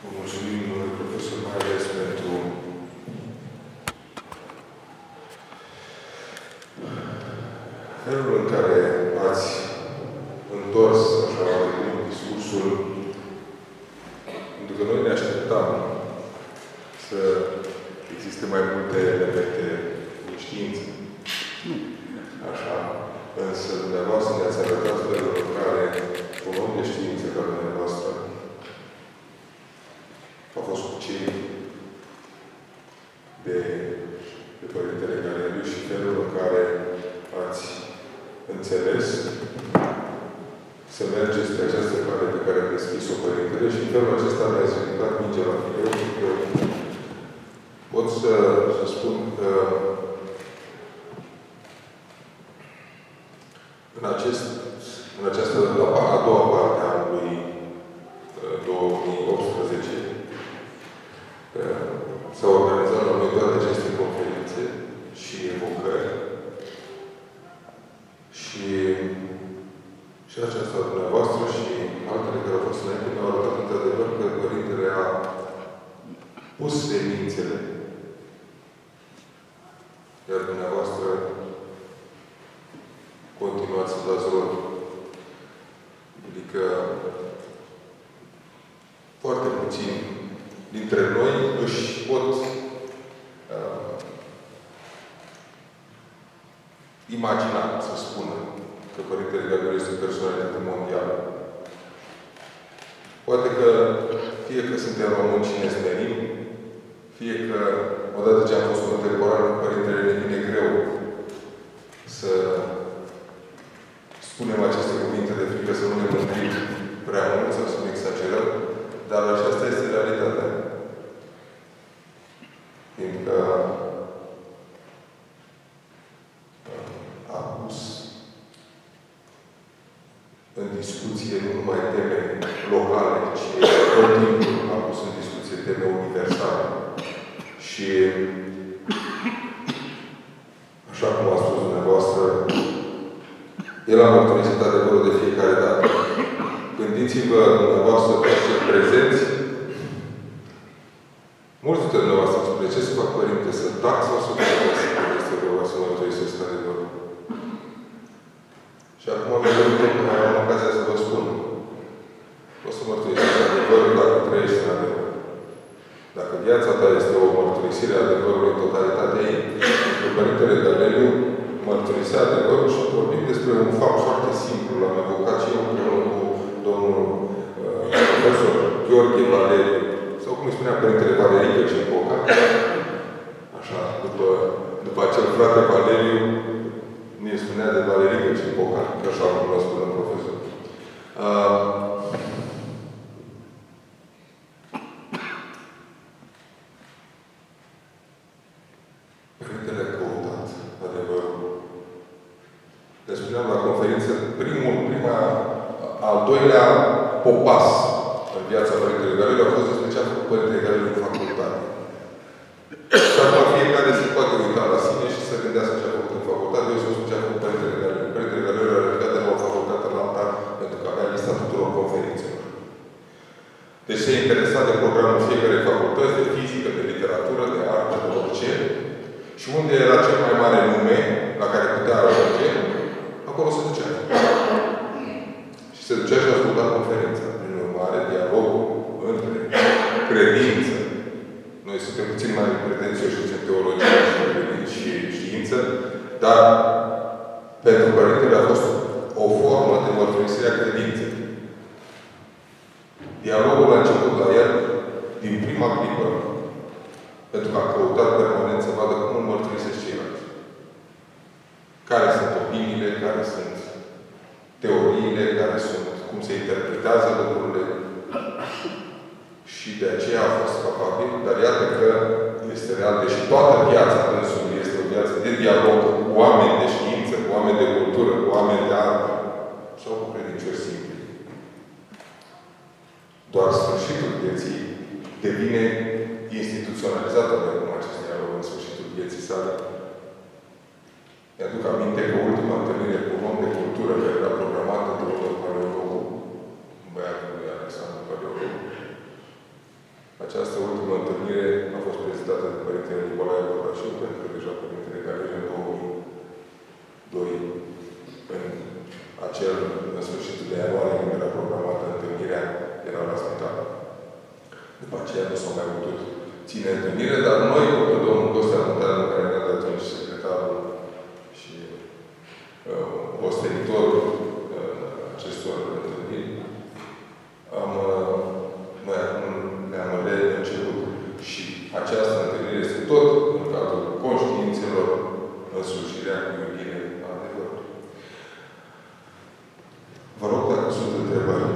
Vă mulțumim, domnule profesor, mai ales pentru felul în care ați întors așa discursul, pentru că noi ne așteptam să existe mai multe elemente de știință. Așa. Însă, dumneavoastră ne-ați arătat felul în care un om de știință ca dumneavoastră a fost cu cei de Părintele Galeriu și felul în care ați înțeles să mergeți pe această cale pe care a deschis-o Părintele și în felul acesta mi-ați ridicat mingea la fileu și că pot să spun că în această a doua parte a anului 2018 s-au organizat la noi toate aceste conferințe și evocări și aceasta dumneavoastră și altele care au fost înainte mi-au arătat într-adevăr că Părintele a pus semințele, iar dumneavoastră continuați să dați rod. Adică foarte puțini dintre noi își pot imagina, să spună, că Părintele Gabriel este o personalitate mondială. Poate că fie că suntem români și ne smerim, fie că odată ce am fost contemporan cu Părintele ne vine greu să spunem aceste cuvinte de frică, să nu ne mândrim prea mult, sau să nu exagerăm, dar aceasta este realitatea. Fiindcă a pus în discuție nu numai teme locale, ci tot timpul a pus în discuție teme universale. Și așa cum a spus dumneavoastră, el a mărturisit adevărul de fiecare dată. Gândiți-vă dumneavoastră toți prezenți. Mulți dintre dumneavoastră spune ce să fac, Părinte, să tac sau să mărturisesc să mărturisesc adevărul. Și acum am ocazia să vă spun. O să mărturisesc adevărul dacă trăiești în adevăr. Dacă viața ta este o mărturisire a adevărului în totalitatea ei, Părintele Galeriu mărturisea adevărul și vorbim despre un fapt foarte simplu. L-am evocat și eu împreună cu domnul profesor Gheorghe Valeriu, sau cum îi spunea Părintele Valerică Cipoca. Așa, după acel frate Valeriu, ne spunea de Valerică Cipoca, că așa cum l-a spus un profesor. Părintele a căutat adevărul. Le spuneam la conferință, al doilea popas în viața Părintele Galeriu a fost despre ce a făcut Părintele Galeriu în facultate. Și acum fiecare se poate uita la sine și să gândească ce a făcut în facultate. Eu să spun ce a făcut Părintele Galeriu. Părintele Galeriu a ridicat de la o facultate la alta pentru că avea lista tuturor conferințelor. Deci se interesa de programul fiecarei facultăți, de fizică, de literatură, de artă, de orice. Și unde era cel mai mare nume la care putea ajunge, acolo se ducea. Și se ducea și asculta conferința. Prin urmare, dialogul între credință. Noi suntem puțin mai pretențioși în teologie și știință, dar pentru Părintele a fost o formă de mărturisire a credinței. Dialogul a început la el din prima clipă, pentru că a căutat permanent să vadă cum îl mărturisesc ceilalți. Care sunt opiniile, care sunt teoriile, care sunt, cum se interpretează lucrurile. Și de aceea a fost capabil, dar iată că este real, deși toată viața însumi este o viață de dialog cu oameni de știință, cu oameni de cultură, cu oameni de artă sau cu credincioși simpli. Doar sfârșitul vieții devine instituționalizat acum acest dialog în sfârșitul vieții sale. Mi-aduc aminte că ultima întâlnire cu un om de cultură care era programată de domnul Paleologu, băiatul lui Alexandru Paleologu, Această ultimă întâlnire a fost prezentată de Părintele Nicolae Bordașiu, pentru că deja Părintele Galerie în 2002, în sfârșitul de ianuarie, când era programată întâlnirea, era la spital. După aceea nu s-au mai putut ține întâlnire, dar noi, cu domnul Costea Munteanu, care ne-a dat atunci secretarul și ostenitorul acestor întâlniri, noi acum le-am reînceput. Și această întâlnire este tot în cadrul conștiințelor în slujirea cu iubire a adevărului. Vă rog dacă sunt întrebări.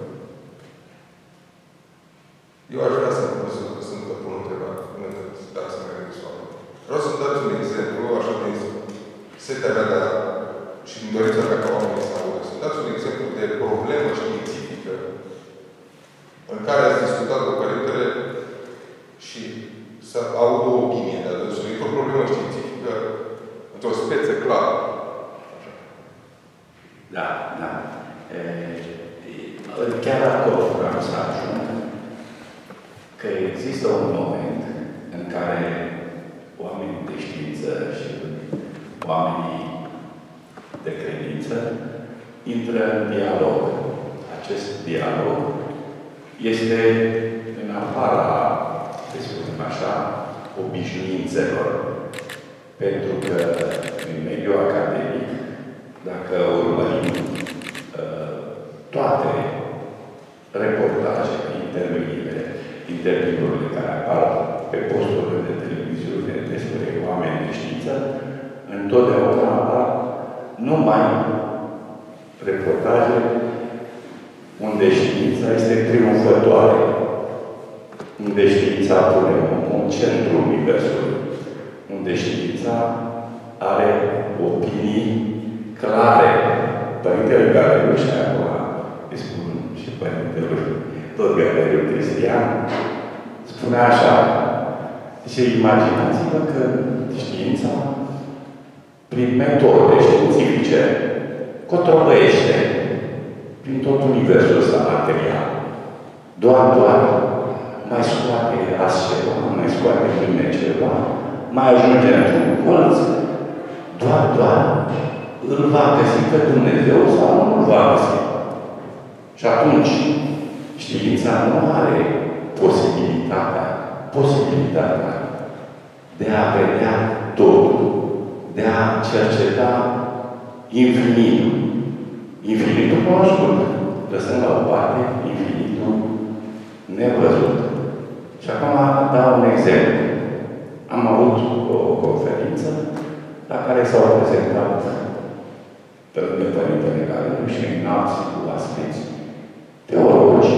Eu aș vrea să pun întrebare, dacă să mai gândesc oameni. Vreau să-mi dați un exemplu, așa de setea mea, dar și în dorința mea ca oamenii să audă. Să-mi dați un exemplu de problemă științifică în care ați discutat cu Părintele și să audă o opinie de-a dânsul. E o problemă științifică într-o speță clară. Da, da. Chiar acolo vreau să ajung că există un moment în care oamenii de știință și oamenii de credință intră în dialog. Acest dialog este în afara, să spunem așa, obișnuințelor. Pentru că în mediul academic, dacă urmărim toate reportajele, interviurile care apar pe posturile de televiziune despre oameni de știință, întotdeauna apar numai reportaje unde știința este triumfătoare, unde știința pune în centru universului, unde știința are opinii clare. Părintele Galeriu și acum îi spun și Părintele tot Galeriu Cristian spune așa. Deci imaginați-vă că știința prin metode științifice controlăiește prin tot universul ăsta material. Doar mai scoate azi ceva, mai scoate mâine ceva, mai ajunge într-un colț, doar îl va găsi pe Dumnezeu sau nu îl va găsi. Și atunci, știința nu are posibilitatea de a vedea totul, de a cerceta infinitul. Infinitul cunoscut, lăsând la o parte infinitul nevăzut. Și acum dau un exemplu. Am avut o conferință la care s-au prezentat pe lângă Părintele Galeriu și înalți oaspeți, teologi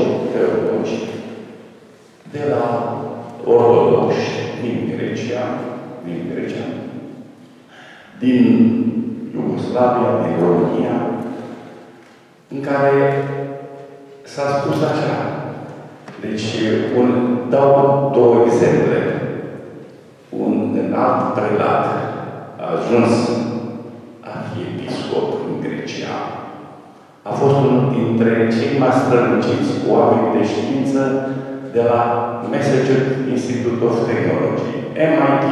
de la ortodoxi din Grecia, din Iugoslavia, din România, în care s-a spus așa. Deci, dau două exemple. Un înalt prelat a ajuns arhiepiscop în Grecia. A fost unul dintre cei mai străluciți oameni de știință de la Massachusetts Institute of Technology, MIT.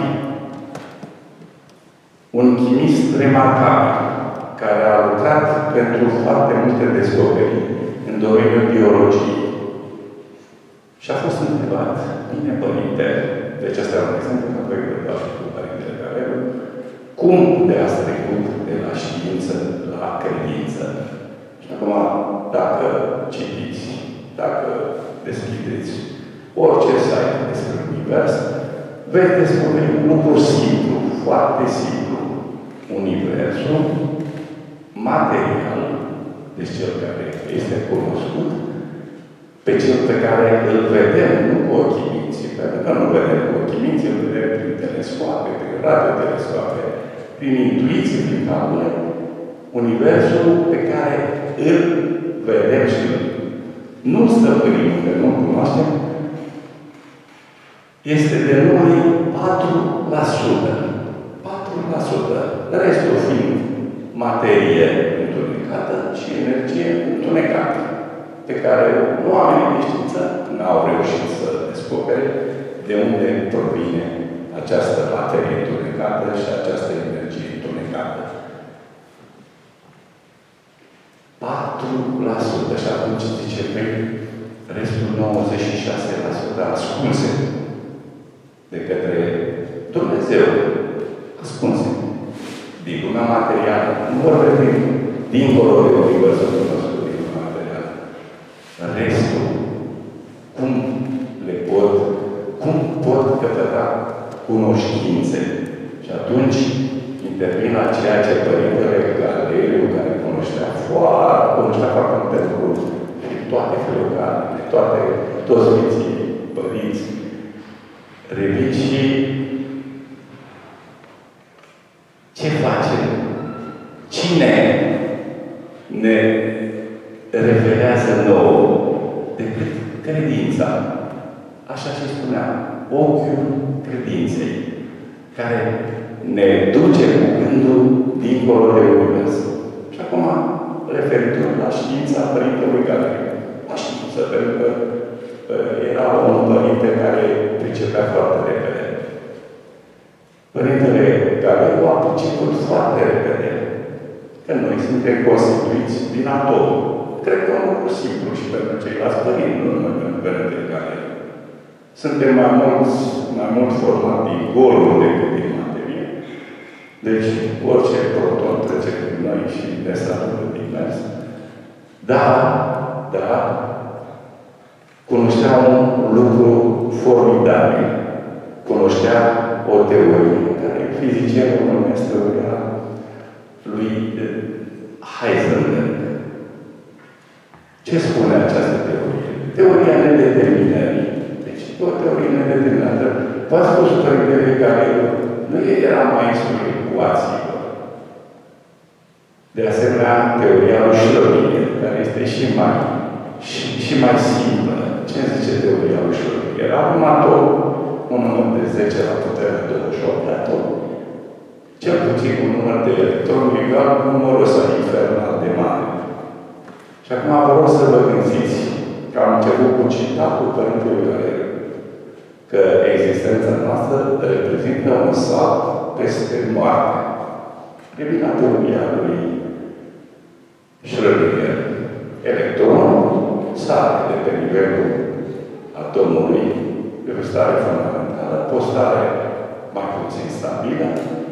Un chimist remarcabil, care a lucrat pentru foarte multe descoperiri în domeniul biologiei. Și a fost întrebat, bine, Părinte, deci asta e un exemplu, că apoi vă dau și cu Părintele Galeriu, cum de-ați trecut de la știință la credință? Și acum, dacă citiți, dacă deschideți orice site despre univers, veți descoperi un lucru simplu, foarte simplu. Universul material, deci cel care este cunoscut, pe cel pe care îl vedem, nu cu ochii minții, pentru că nu vedem cu ochii minții, îl vedem prin telescoape, prin radiotelescoape, prin intuiție, prin calcule, universul pe care îl vedem și nu stăpânim, că nu cunoaștem, este de numai 4%. 4%. Restul fiind materie întunecată și energie întunecată, pe care oamenii de știință n-au reușit să descopere. descopere de unde provine această materie întunecată și această energie întunecată. 4%, și atunci zice, păi, restul 96% ascunse de către Dumnezeu, ascunse din lumea materială. Nu vorbim dincolo de universul nostru, din lumea materială. Restul, cum pot căpăta cunoștințe? Și atunci intervin la ceea ce Părintele Galeriu, care cunoștea foarte multe lucruri, toate feloganele, toți sfinții părinți, revin și ce face? Cine ne revelează nouă decât credința? Așa și spunea, ochiul credinței, care ne duce cu gândul dincolo de univers. Și acum, referitor la știința Părintelui Galeriu. La știință, pentru că era un părinte care pricepea foarte repede. Părintele Galeriu a priceput foarte repede că noi suntem constituiți din atom. Cred că e un lucru simplu și pentru ceilalți părinți, nu numai pentru Părintele Galeriu. Suntem mai mult formați din goluri decât din materie. Deci, orice proton trece prin noi și ne satură din mers. Dar, cunoștea un lucru formidabil. Cunoștea o teorie care fizicienul numesc teoria lui Heisenberg. Ce spune această teorie? Teoria nedeterminării. Deci, o teorie nedeterminată. V-ați spus Părintele Galeriu, nu era maestru ecuațiilor. De asemenea, teoria lui Schrödinger, care este și mai simplă. Ce zice teoria lui Schrödinger? Era un atom, un număr de 10 la puterea 28 de atom. Cel puțin un număr de electroni egal cu numărul ăsta infernal de mare. Și acum vă rog să vă gândiți că am început cu citatul Părintelui Galeriu, că existența noastră reprezintă un salt peste moarte. Revin la teoria lui Schrödinger. Electronul sare de pe nivelul atomului, de o stare fundamentală, pe o stare mai puțin stabilă,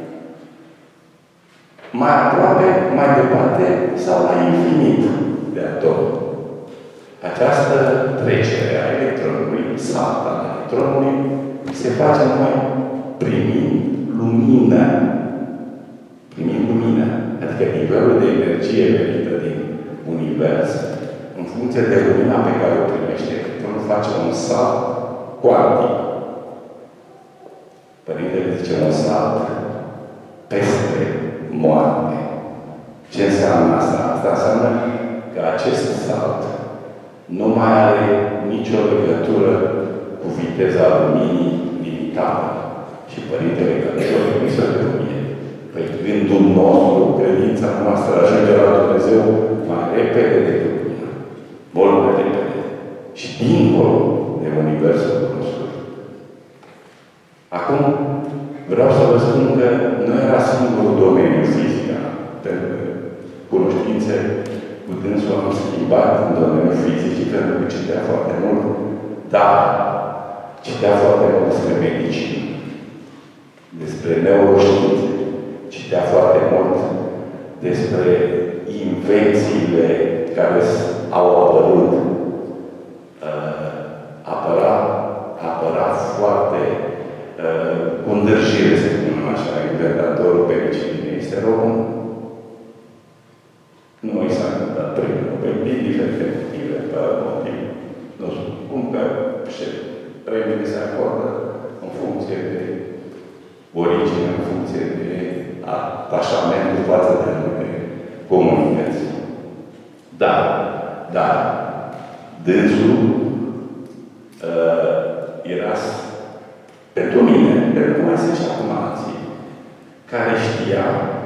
mai aproape, mai departe sau mai infinit de atom. Această trecere a electronului, salt al electronului, se face numai primind lumină. Primind lumină. Adică nivelul de energie venită din univers, în funcție de lumina pe care o primește, electronul face un salt cuantic. Părintele zice un salt peste moarte. Ce înseamnă asta? Asta înseamnă că acest salt nu mai are nicio legătură cu viteza luminii limitată. Și Părintele Galeriu a trimis o teorie. Păi gândul nostru, credința noastră ajunge la Dumnezeu mai repede decât lumina. Mult mai repede. Și dincolo de universul nostru. Acum, vreau să vă spun că nu era singurul domeniu fizica. Pentru că cunoștințe cu dânsul am schimbat în domeniul fizicii, pentru că citea foarte mult, dar citea foarte mult despre medicină, despre neuroștiințe, citea foarte mult despre invențiile care au apărut. Apăra foarte cu îndârjire, să spunem așa, inventatorul penicillinei este român. Nu i s-a întâmplat primul Nobel, din diferite motive, pe motiv, nu știu, cum că premiile se acordă în funcție de origine, în funcție de atașamentul față de anumite comunități. Dar, dânsul era pentru mine, pentru că mai sunt și acum alții, care știa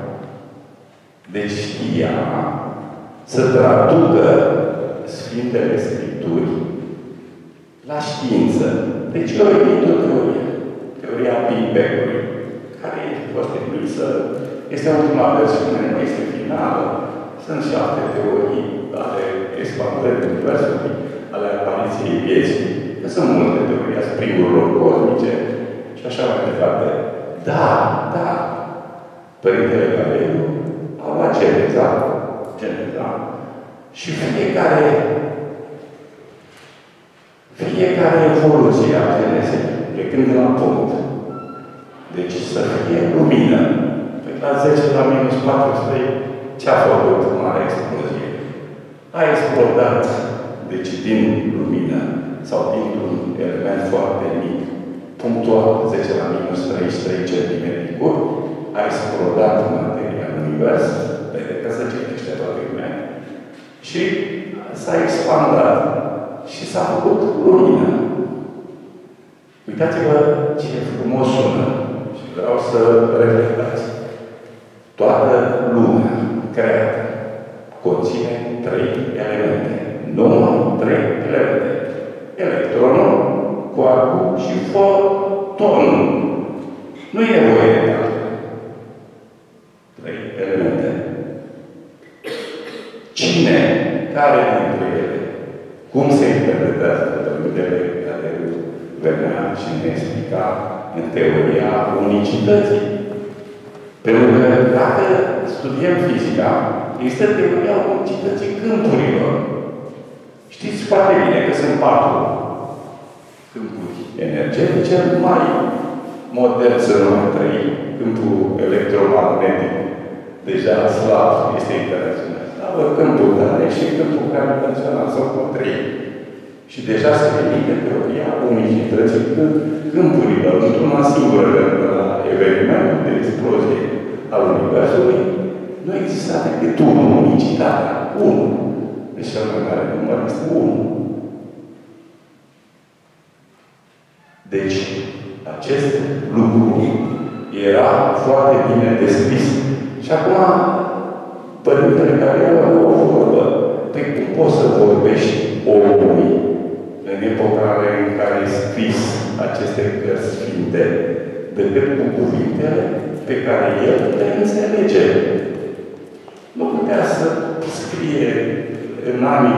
să traducă Sfintele Scripturi la știință. Deci eu invit o teorie. Teoria Big Bang-ului, care este fost emisă, este ultima versiune, nu este finală. Sunt și alte teorii ale expandării Universului, ale apariției vieții. Că sunt multe teorii a springurilor cosmice și așa mai departe. Da, Părintele Galeriu a luat Geneza, și fiecare evoluție a Genezei, plecând de la punct. Deci să fie lumină. Păi la 10 la minus 400, ce-a făcut mare explozie? A explodat, deci din lumină, sau dintr-un element foarte mic, punctual 10 la minus 33 cm cub, a explodat materia în univers, vede că se citește toată lumea, și s-a expandat și s-a făcut lumină. Uitați-vă ce frumos sună și vreau să reflectați. Toată lumea creată conține 3 elemente. Numai 3 elemente. Electronul, quarkul și fotonul. Nu e nevoie de altele. 3 elemente. Cine? Care dintre ele? Cum se interpretează Părintele Galeriu venea și ne explica în teoria unicității? Pentru că dacă studiem fizica, există teoria unicității câmpurilor. Știți foarte bine că sunt 4 câmpuri energetice, mai modern să nu mai trăi. Câmpul electromagnetic deja slab este interacționat. Câmpul tare și câmpul gravitațional sau cu 3. Și deja se emite teoria unicității câmpurilor într-una singură, pentru că la evenimentul de explozie al Universului nu există decât unul, unicitatea, 1. Deci cel mai mare număr este 1. Deci, acest lucru era foarte bine descris. Și acum, Părintele care avea o vorbă, pe cum poți să vorbești omului în epoca în care ai scris aceste cărți sfinte, decât cu cuvintele pe care el le înțelege. Nu putea să scrie în anii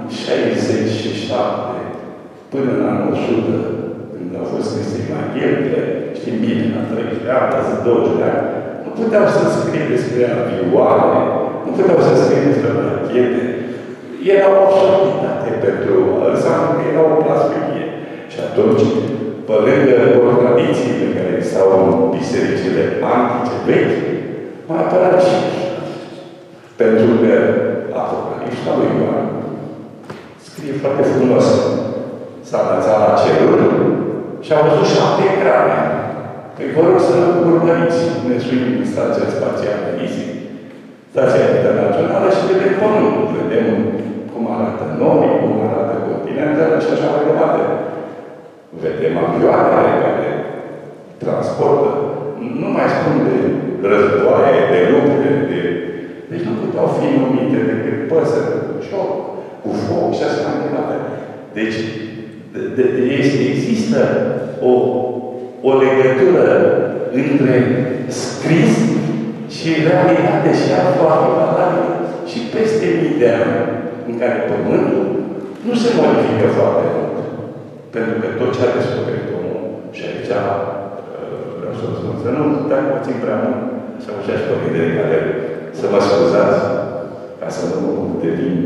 67 până în anul 100, când au fost scrise Evangheliile, știm bine, la 30 de ani, la 20 de ani, nu puteau să scrie despre avioane, nu puteau să scrie despre rachete. Era o absurditate pentru înseamnă că era o blasfemie. Și atunci, pe lângă tradițiile care existau în bisericile antice vechi, mai apărat și pentru că Apocalipsa lui Ioan scrie foarte frumos. S-a înălțat la ceruri și a văzut 7 ecrane. Păi vă rog să urmăriți. Ne suim în Stația Spațială ISI, Stația Internațională și vedem Pământul. Vedem cum arată nori, cum arată continentele și așa mai departe. Vedem avioanele care transportă. Nu mai spun de războaie, de lupte, de... Deci nu puteau fi numite decât păsări, cu foc și așa mai departe. Deci, există o legătură între scris și realitate și aflare și peste mii de ani în care Pământul nu se modifică foarte mult. Pentru că tot ce a descoperit omul, și aici vreau să vă spun, să nu dacă mă țin prea mult, să mă și-aș Părintele Galeriu, să mă scuzați, ca să nu devin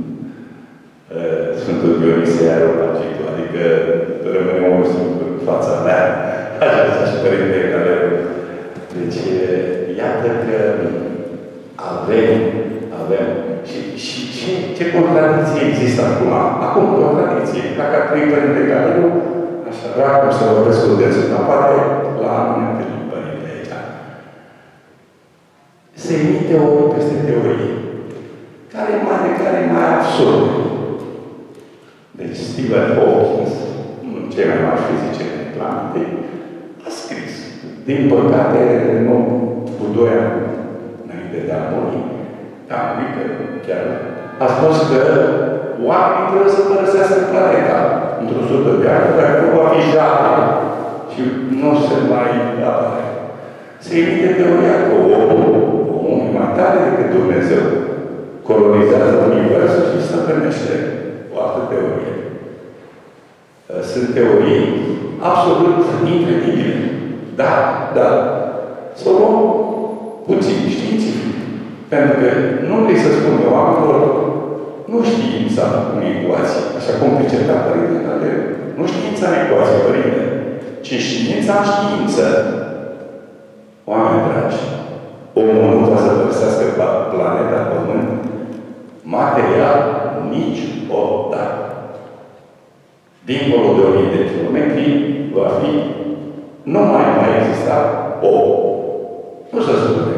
Sfântul Dionisie Areopagitul, adică rămâne omul singur în fața mea, așa și Părintele Galeriu. Deci, iată că avem și ce contradicție există acum? Acum, contradicție. Dacă ar trebui Părintele Galeriu, așa vrea cum să vorbesc cu dânsul, dar poate la anul întâlnim Părintele aici. Se emite o peste teorie, care e mai absurd. Deci Stephen Hawking, cei mai mari fizicieni planetei, a scris. Din păcate, nu cu 2 ani înainte de a muri, chiar a spus că oamenii trebuie să părăsească planeta. într-o 100 de ani, dacă nu va fi jale și nu se mai apare. Se emite teoria că omul e mai tare decât Dumnezeu. Colonizează Universul și se întâlnește o altă teorie. Sunt teorii absolut incredibile. Da. Să o luăm puțin științific. Pentru că nu vrei să spun eu oamenilor, nu știința în ecuație, așa cum priceta Părintele, nu știința în ecuație, Părinte, ci știința în știință. Oameni dragi, omul nu poate să părăsească planeta Pământ material niciodată. Dincolo de 1000 de kilometri va fi, nu mai exista om. Nu se spune.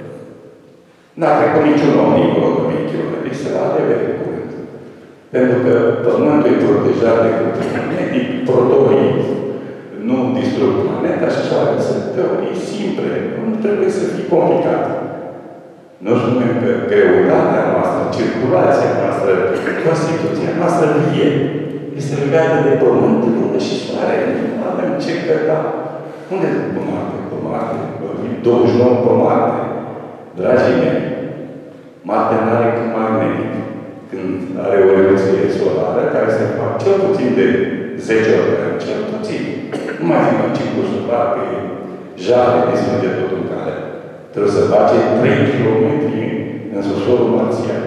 N-a trecut niciun om dincolo de 1000 de kilometri. Se va adeveri curând. Pentru că Pământul e protejat de către medic, protonii nu distrug planeta și așa. Sunt teorii simple. Nu trebuie să fie complicat. Nu spunem că greutatea noastră, circulația noastră, Constituția noastră vie este legată de Pământ, Lună și Soare. Nu avem ce căta. Unde e pe Marte? Pe Marte. 29 pe Marte. Dragii mei, Marte nu are cât magnetic. Când are o erupție solară, care se fac cel puțin de 10 ori pe an, cel puțin. Nu mai zic în ciclul solar, că e jale, distrage tot în cale. Trebuie să face 3 km în subsolul marțian.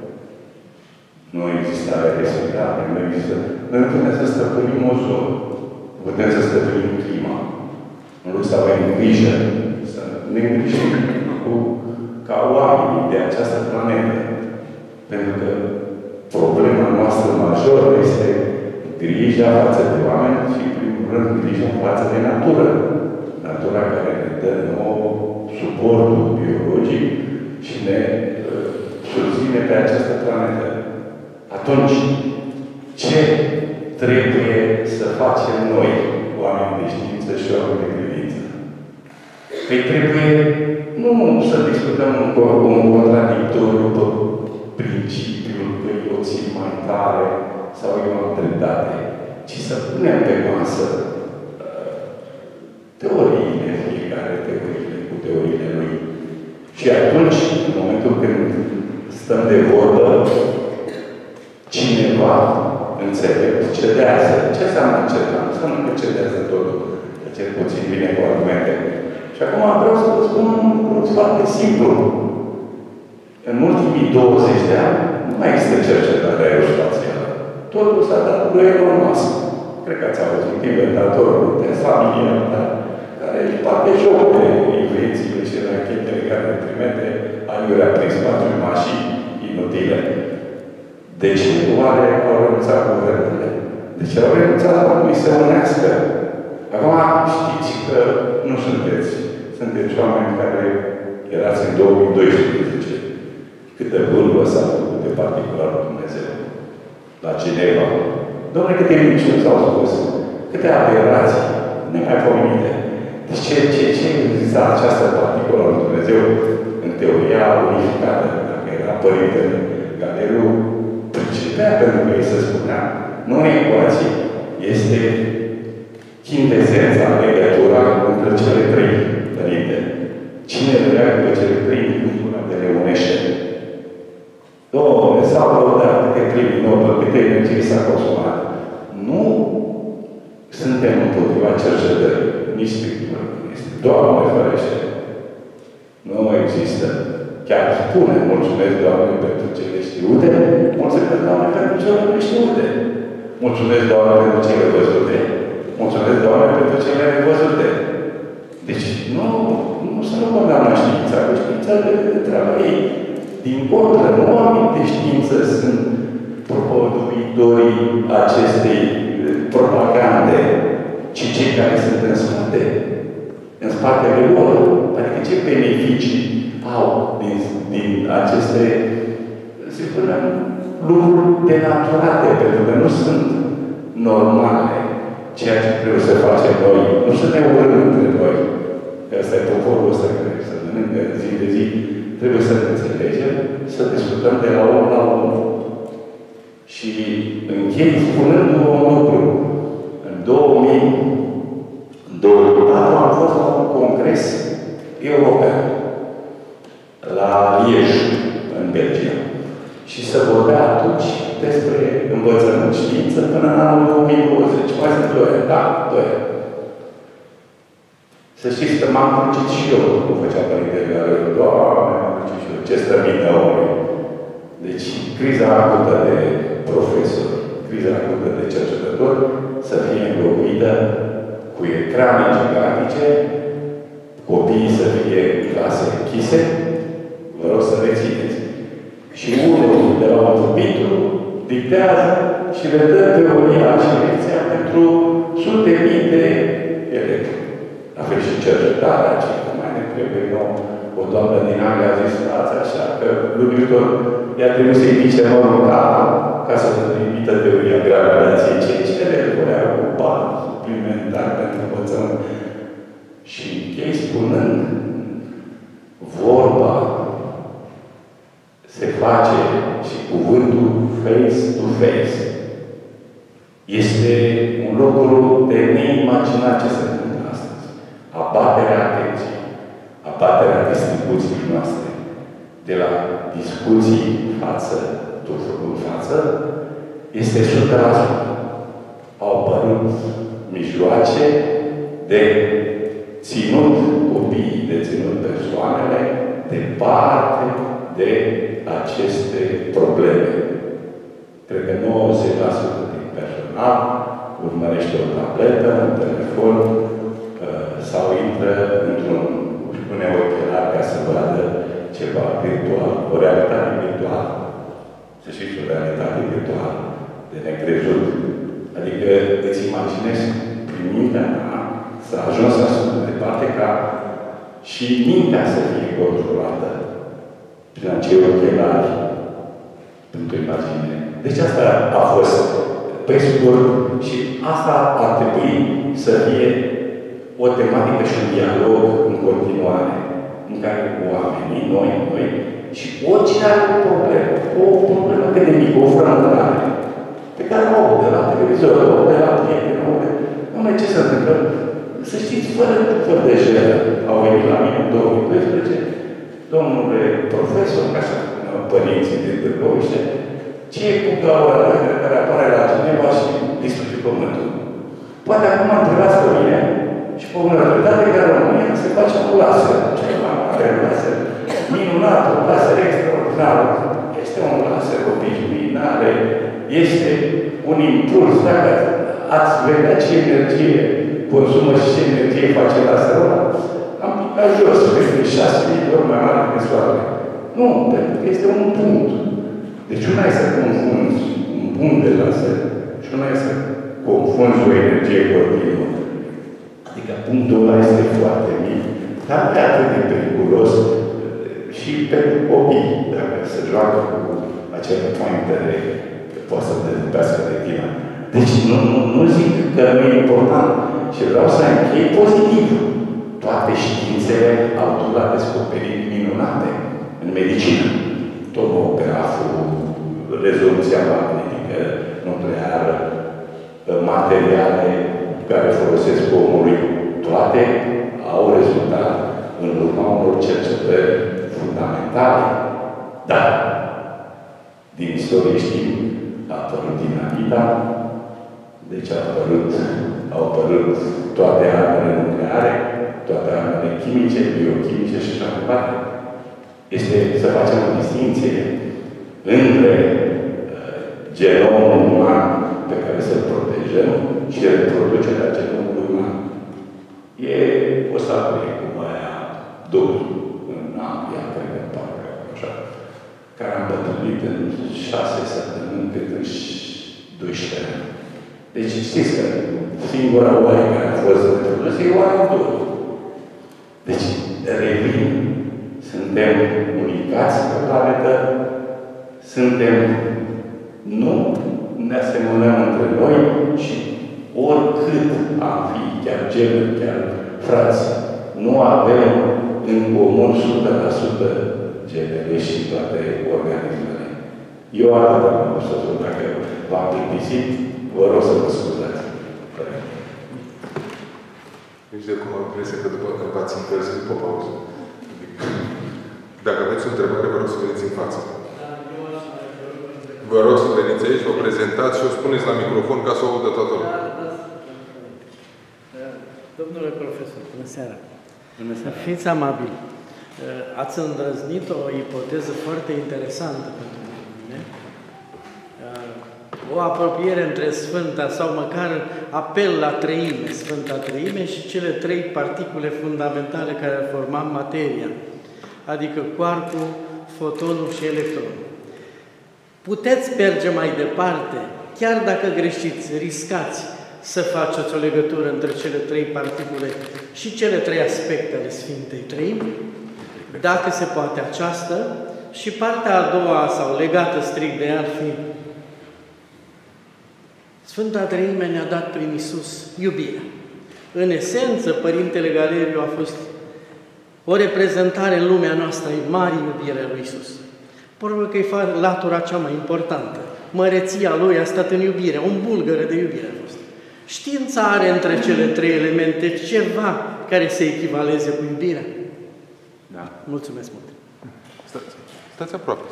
Nu există respirare, nu există. Noi nu putem să stăpânim o zonă. Putem să stăpânim clima. În loc să avem grijă, să ne îngrijim ca oamenii de această planetă. Pentru că problema noastră majoră este grija față de oameni și, în primul rând, grija față de natură. Natura care ne dă nou suportul biologic și ne susține pe această planetă. Atunci, ce trebuie să facem noi, oameni de știință și oameni de credință? Păi trebuie nu să discutăm un contradictoriu pe principiul că eu țin mai tare sau eu am dreptate, ci să punem pe masă teoriile, fiecare teoriile cu teoriile lui. Și atunci, în momentul când stăm de vorbă, cineva înțelept cedează. Ce înseamnă cedea? Înseamnă că cedează totul. Cel puțin vine cu argumente. Și acum vreau să vă spun un lucru foarte simplu. În ultimii 20 de ani nu mai există cercetare aerospațială. Totul s-a dat cu Elon Musk. Cred că ați auzit inventatorul Tesla miliardar, care își bate joc de invențiile și rachetele care le trimite aiurea prin spațiul mașini inutile. De ce oare au renunțat guvernele? De ce au renunțat oamenii să unească? Acum știți că nu sunteți oameni care erați în 2012. Câte vârvă s-a făcut de particularul Dumnezeu la Geneva. Dom'le, câte minciuni s-au spus, câte aberații nemaipomenite. Deci ce exista această particulă lui Dumnezeu în teoria unificată, dacă era Părintele Galeriu, principia pentru că ei se spunea, nu în ecuație, este chintesența, legătura între cele trei părinte. Cine le leagă pe cele trei, una de le unește. Doamne, s-au lăudat câte primii Nobel, câte energie s-a consumat. Nu suntem împotriva cercetării, nici Scriptură. Doamne ferește. Nu există. Chiar spune, mulțumesc, Doamne, pentru cele știute, mulțumesc, Doamne, pentru cele neștiute. Mulțumesc, Doamne, pentru cele văzute. Mulțumesc, Doamne, pentru cele nevăzute. Deci, nu să nu condamnă știința, că știința de treaba ei. Din contră, nu oamenii de știință sunt propovăduitorii acestei propagande, ci cei care sunt în spatele lor. Adică ce beneficii au din aceste, se spune, lucruri denaturate, pentru că nu sunt normale ceea ce trebuie să facem noi. Nu să ne urâm între noi. Că ăsta e poporul ăsta care să mănâncă zi de zi. Trebuie să ne înțelegem, să discutăm de la om la om. Și închei spunându-vă un lucru. În 2004 am fost la un congres european la Liege, în Belgia. Și se vorbea atunci despre învățământ știință până în anul 2020. Mai sunt 2 ani. Da, 2 ani. Să știți că m-am crucit și eu, cum făcea Părintele Gavrilo. Doamne, m-am crucit și eu. Ce stămină omului. Deci, criza acută de profesori, criza acută de cercetători, să fie înlocuită cu ecrane gigantice, copiii să fie în clase închise, vă rog să rețineți. Și unul de la un pupitru dictează și le dă teoria și lecția pentru sute mii de elevi. La fel și cercetarea, ce mai ne trebuie nou. O doamnă din Anglia a zis, stați așa, că lui Newton i-a trebuit să-i pice mărul ca să imită teoria gravitației. Ce nevoia cu bani suplimentari pentru învățământ? Și ei spunând, vorba se face și cuvântul face to face. Este un lucru de neimaginat ce se întâmplă astăzi. Abaterea atenției, abaterea distribuției noastre, de la discuții față, în față, este 100%. Au apărut mijloace de ținut copiii, de ținut persoanele departe de aceste probleme. Cred că 90% din personal urmărește o tabletă, un telefon sau intră într-un ochelari ca să vadă ceva virtual, o realitate virtuală. Să știți, o realitate virtuală de necrezut. Adică îți imaginezi prin mintea ta să ajungi așa de departe ca și mintea să fie controlată prin acei ochelari pentru imagine. Deci asta a fost pe scurt și asta ar trebui să fie o tematică și un dialog în continuare în care oamenii, noi, și oricine are o problemă de mică, o frământare, pe care o au de la televizor, o de la prieteni, o de... Numai ce se întâmplă? Să știți, fără de jelă, au venit la mine în 2012, domnule profesor, ca să părinții din Târgoviște, ce e cu gaura care apare la Geneva și distruge pământul? Poate acum întrebați pe mine și pe ună realitate care în România se face cu laser. Ceva mare laser minunat, un laser extraordinar. Este un laser obișnuit, este un impuls. Dacă ați vedea ce energie consumă și ce energie face laserul ăla, am picat jos, peste 6.000 de ori mai mare decât soarele. Nu, pentru că este un punct. Deci una e să confunzi un punct de laser și una e să confunzi o energie continuă. Adică punctul ăla este foarte mic, dar nu e atât de periculos și pentru copii, dacă se joacă cu acele pointere, poate să te lipească de tine. Deci nu zic că nu e important și vreau să închei pozitiv. Toate științele au dus la descoperiri minunate în medicină. Tomograful, rezoluția magnetică nucleară, materiale care folosesc omului, toate au rezultat în urma unor cercetări fundamentale. Dar, din istorie știm, a apărut dinamita, deci au apărut toate armele nucleare, toate armele chimice, biochimice și așa mai departe. Este să facem o distinție între genomul uman pe care să-l protejăm și reproducerea genomului uman. E o statuie cum aia două în Anglia, cred că parcă așa, care am bătrânit în 6 săptămâni cât în 12 ani. Deci știți că singura oaie care a fost reprodusă e oaia două. Deci, revin. Suntem unicați pe planetă, nu ne asemănăm între noi și oricât am fi, chiar genuri, chiar frați, nu avem în comun 100% genele și toate organismele. Eu atât am vrut să spun, dacă v-am plictisit, vă rog să vă scuzați. Nici de cum am impresia că după că v-ați încălzit după pauză. Dacă aveți o întrebare, vă rog să veniți în față. Vă rog să veniți aici, vă prezentați și o spuneți la microfon ca să o audă toată lumea. Domnule profesor, bună seara. Bună seara. Fiți amabili. Ați îndrăznit o ipoteză foarte interesantă pentru mine. O apropiere între Sfânta, sau măcar apel la Treime, Sfânta Treime și cele trei particule fundamentale care ar forma materia, adică quarkul, fotonul și electronul. Puteți merge mai departe, chiar dacă greșiți, riscați să faceți o legătură între cele trei particule și cele trei aspecte ale Sfintei Treimi, dacă se poate aceasta, și partea a doua, sau legată strict de ea, ar fi: Sfânta Treime ne-a dat prin Iisus iubirea. În esență, Părintele Galeriu a fost o reprezentare în lumea noastră a marii iubire a lui Iisus. Probabil că e latura cea mai importantă. Măreția lui a stat în iubire, un bulgăre de iubire a fost. Știința are între cele trei elemente ceva care se echivaleze cu iubirea? Da. Mulțumesc mult. Stați aproape.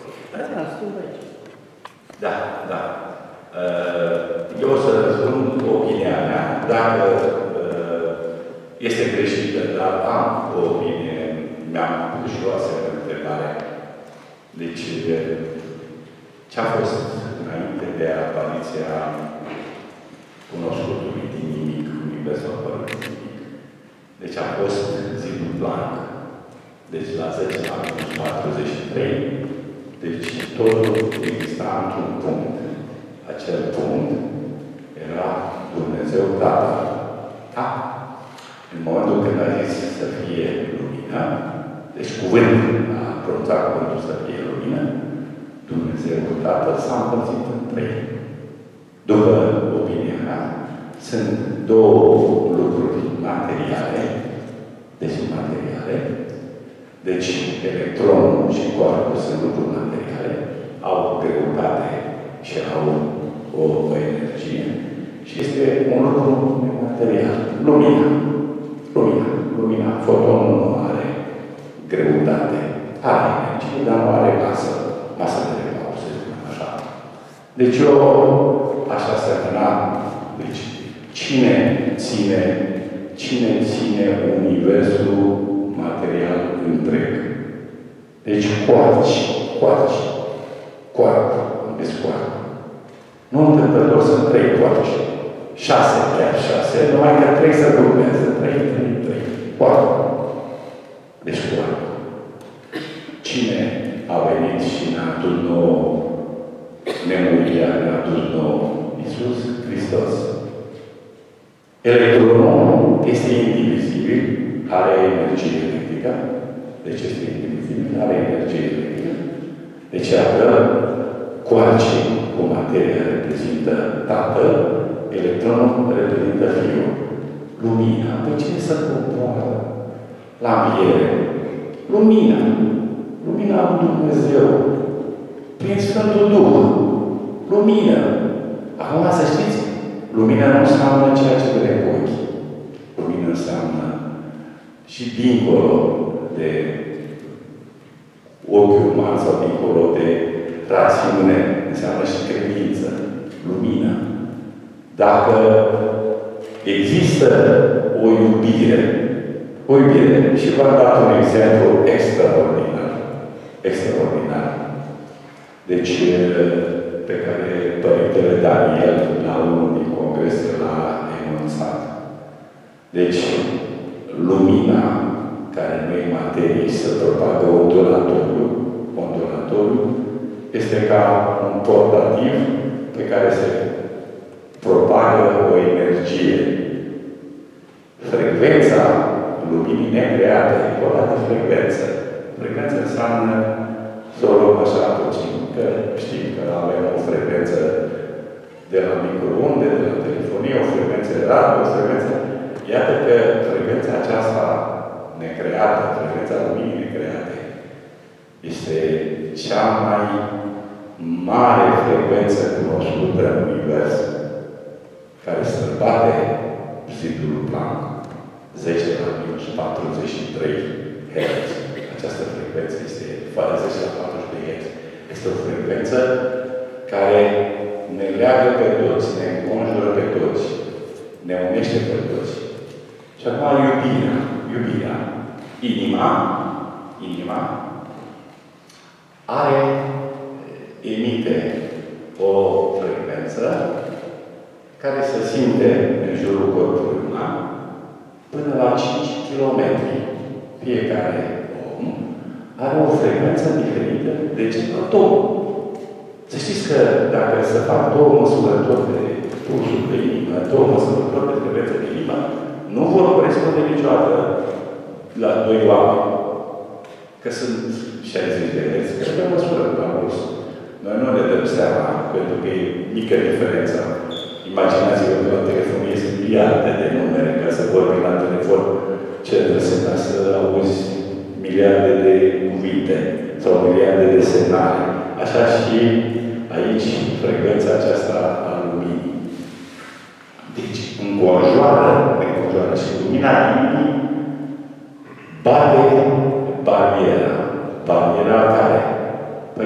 Da, da. Eu o să spun opinia mea. Dacă este greșită, dar am o opinie, mi-am pus și o asemenea întrebare. Deci, ce a fost înainte de apariția cunoscutului din nimic, universul apărut din nimic? Deci a fost zidul blanc. Deci la 10 la minus 43. Deci totul exista într-un punct. Acel punct era Dumnezeu Tatăl. Da. În momentul când a zis să fie lumină, deci cuvântul, a pronunțat cuvântul să fie lumină, Dumnezeu Tatăl s-a împărțit în trei. După opinia mea, sunt două lucruri materiale, deci materiale. Deci electronul și quarkul sunt lucruri materiale, au greutate și au o energie și este un lucru nematerial. Lumina. Lumina. Fotonul nu are greutate. Are energie, dar nu are masă de repaus, să spunem așa. Deci eu așa semna. Deci cine ține universul material întreg? Deci quark. Nu întâmplător sunt 3 quarci. 6, chiar 6, numai că 3 se grupează. 3. Quark. Deci quark. Cine a venit și ne-a adus nouă memoria, ne-a adus nouă? Iisus Hristos. Electronul este indivizibil, are energie electrică. Deci este indivizibil, are energie electrică. Deci avea quarcii cu materia reprezintă Tatăl, electronul reprezintă Fiul. Lumina. Păi cine se comportă la înviere? Lumina. Lumina lui Dumnezeu. Prin Sfântul Duh. Lumină. Acum să știți, lumina nu înseamnă ceea ce vedem cu ochi. Lumina înseamnă și dincolo de ochiul uman sau dincolo de rațiune, înseamnă și credință, lumină. Dacă există o iubire, și v-am dat un exemplu extraordinar. Deci, pe care Părintele Daniel, la unul din congrese, l-a enunțat. Deci, lumina care nu e materie se propagă ondulatoriu, este ca un portativ pe care se propagă o energie. Frecvența luminii necreate e vorba de frecvență. Frecvență înseamnă, să o luăm așa puțin, că știm că avem o frecvență de la microunde, de la telefonie, o frecvență de radio, o frecvență. Iată că frecvența aceasta necreată, frecvența luminii necreate, este cea mai mare frecvență cunoscută în univers, care străbate zidul Planck, 10 la minus 43 Hz. Această frecvență este 10 la 42 Hz. Este o frecvență care ne leagă pe toți, ne înconjură pe toți, ne unește pe toți. Și acum iubirea. Inima emite o frecvență care se simte în jurul corpului uman până la 5 km. Fiecare om are o frecvență diferită de cel Să știți că dacă se fac două măsurători de pulsul de inimă, două măsurători de frecvență de inimă, nu vor corespunde niciodată la doi oameni. Că sunt 60 de Hz, că trebuie măsură la puls. Noi nu ne dăm seama, pentru că e mică diferență. Imaginați-vă că la telefonie sunt miliarde de numere, ca să vorbim la telefon, ce înseamnă să auzi miliarde de cuvinte sau miliarde de semnale. Așa și aici, frecvența aceasta a luminii. Deci, înconjoară și lumina inimii bate bariera. Bariera care? Păi,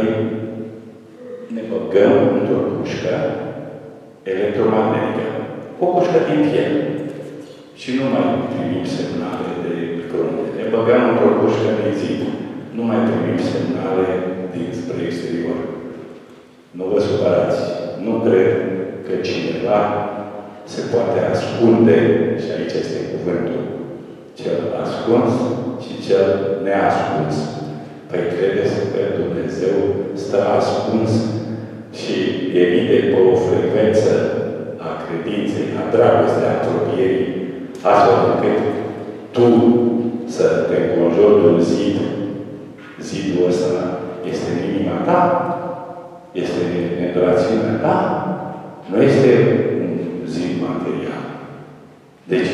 ne băgăm într-o pușcă electromagnetică. O pușcă din fier. Și nu mai primim semnale de microunde. Ne băgăm într-o pușcă de zid. Nu mai primim semnale dinspre exterior. Nu vă supărați. Nu cred că cineva se poate ascunde, și aici este cuvântul, cel ascuns și cel neascuns. Păi credeți că Dumnezeu stă ascuns și emite pe o frecvență a credinței, a dragostei, a apropierii, astfel încât tu să te înconjori de un zid. Zidul ăsta este în inima ta, este în rațiunea ta, nu este un zid material. Deci,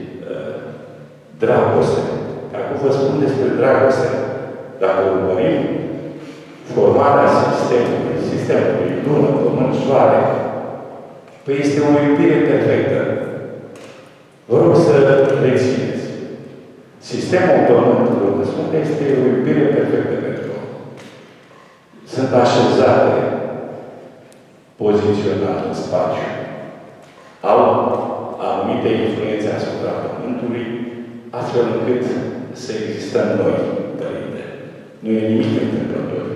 dragoste. Dacă vă spun despre dragoste, dacă urmărim formarea sistemului, lună, pământ, soare, păi este o iubire perfectă. Vă rog să rețineți. Sistemul pământului lună este o iubire perfectă pentru om. Sunt așezate, poziționate în spațiu. Au anumite influențe asupra Pământului, astfel încât să existăm noi, Părinte. Nu e nimic întâmplător.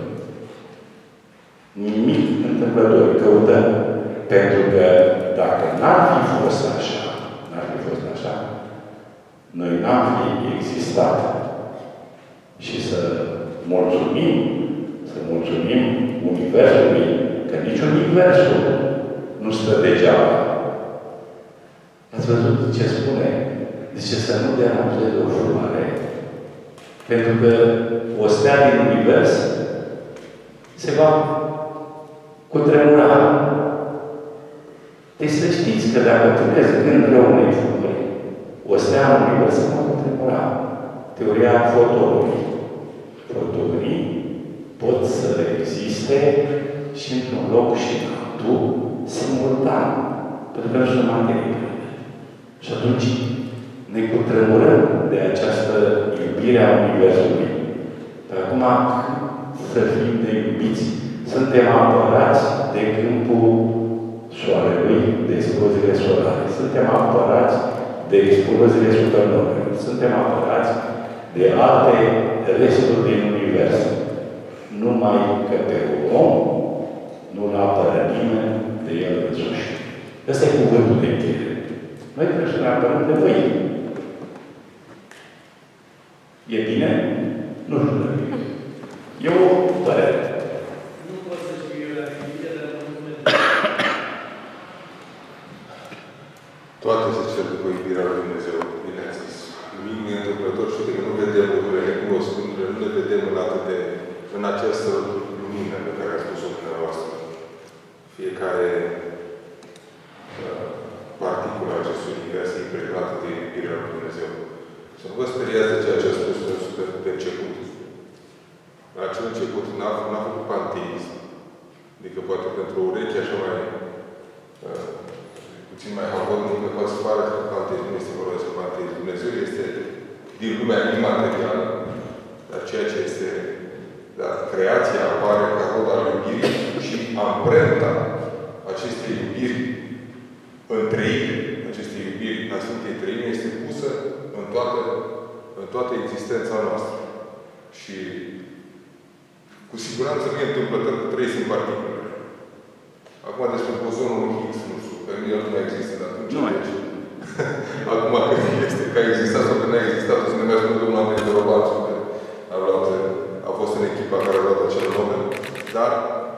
Nimic întâmplător. Căutăm. Pentru că dacă n-ar fi fost așa, noi n-am fi existat. Și să mulțumim Universului, că nici Universul nu stă degeaba. Ați văzut ce spune? Zice să nu deranjeze o floare. Pentru că o stea din univers se va cutremura. Deci să știți că dacă puneți gând rău unei flori, o stea în univers se va cutremura. Teoria fotonului. Fotonii pot să existe și într-un loc și în altul simultan. Pentru că nu sunt materie. Și atunci ne cutremurăm de această iubire a Universului. Dar acum, să fim de iubiți, suntem apărați de câmpul soarelui, de exploziile solare. Suntem apărați de exploziile supernovelor. Suntem apărați de alte resturi din Univers. Numai că pe om nu-l apără nimeni de el însuși. Ăsta e cuvântul de încheiere. Noi trebuie să ne apărăm de voi. E bine? Nu știu de bine. E o părere. Nu pot să știu eu la bine, dar nu Toate se cer după iubirea lui Dumnezeu, bine ați zis. Nimic nu e întâmplător și că nu vedem lucrurile, cum o spun, nu le vedem în această lumină pe care a spus-o dumneavoastră. Fiecare particulă a acestui univers e impregnată de iubirea lui Dumnezeu. Să nu vă speriați de ceea ce a spus pe început. La acel început n-a făcut panteism. Adică poate pentru o ureche așa mai puțin mai harmonică, poate să pară că panteismul este vorba despre panteism. Dumnezeu este din lumea imaterială, dar ceea ce este creația apare ca rod al iubirii și amprenta acestei iubiri în treime, acestei iubiri a Sfintei Treime este pusă în toată existența noastră. Și cu siguranță nu e întâmplător că trăiesc în particule. Acum despre bozonul Higgs, nu știu, că el nu mai există de atunci. Nu mai există. Acum că a existat sau că nu a existat, o să ne mai spune domnul Andrei Dorobanțu, că a fost în echipa care a luat acel Nobel. Dar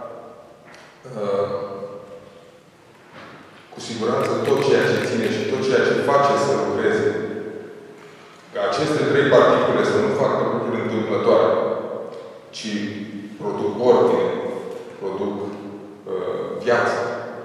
cu siguranță tot ceea ce ține și tot ceea ce face să lucreze, ca aceste trei particule să nu facă lucruri întâmplătoare, ci produc ordine, produc viață.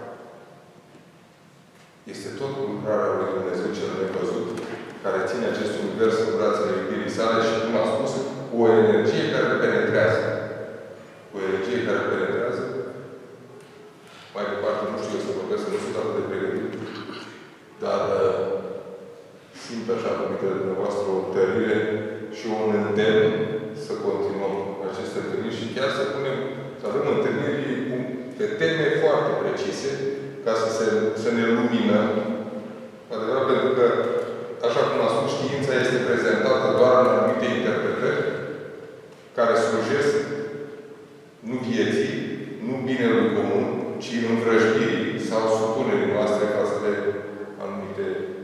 Este tot lucrarea lui Dumnezeu cel nevăzut, care ține acest univers în brațele iubirii sale și, cum a spus, cu o energie care îl penetrează. Cu o energie care îl penetrează. Mai departe, nu știu eu să vorbesc, nu sunt atât de pregătit, dar simt așa, numitele dumneavoastră, o întărire și un îndemn să continuăm aceste întâlniri și chiar să avem întâlniri pe teme foarte precise, ca să ne luminăm. Adevărat, pentru că, așa cum am spus, știința este prezentată doar în anumite interpretări care slujesc nu vieții, nu binelui comun, ci învrăjbirii sau supunerii noastre față de anumite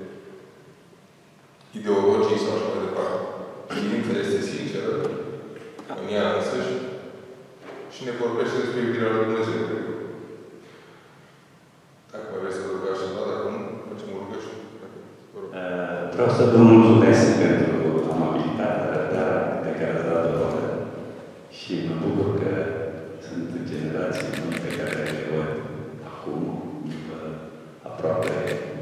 ideologii sau așa mai departe. Știința este sinceră în ea însăși și ne vorbește despre iubirea lui Dumnezeu. Dacă mai vreți să rugați ceva, dacă nu, facem o rugăciune. Vreau să vă mulțumesc pentru amabilitatea, răbdarea de care ați dat dovadă și mă bucur că sunt generații multe care le văd acum, după aproape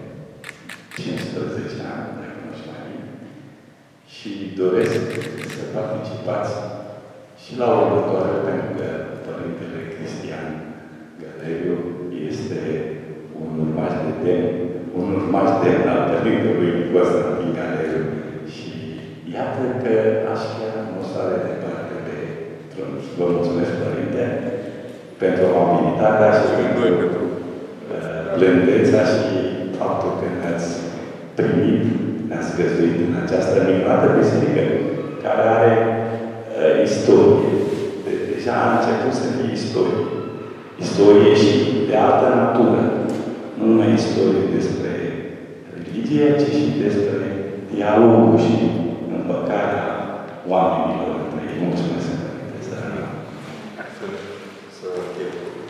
15 ani, dacă nu știu mai bine, și doresc să participați și la următoare, pentru că Părintele Cristian Galeriu este un urmaș demn al Părintelui Constantin Galeriu. Și iată că aș chiar nu sare departe de tron. Vă mulțumesc, Părinte, pentru amabilitatea și pentru blândețea și faptul că ne-ați primit, ne-ați găzduit în această minunată biserică, care are istorie. Deja a început să fie istorie. Istorie și de altă natură. Nu numai istorie despre religie, ci și despre dialogul și împăcarea oamenilor între ei. Mulțumesc! Să